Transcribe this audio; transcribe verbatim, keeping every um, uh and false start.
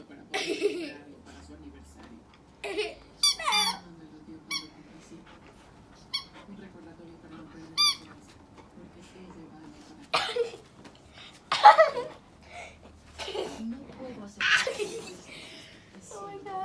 pronto para poder comprar algo para su aniversario. Donde lo dio cuando cumplí cinco. Un recordatorio para no perder la esperanza, porque ella va a mejorar. No puedo aceptar. Oh my God.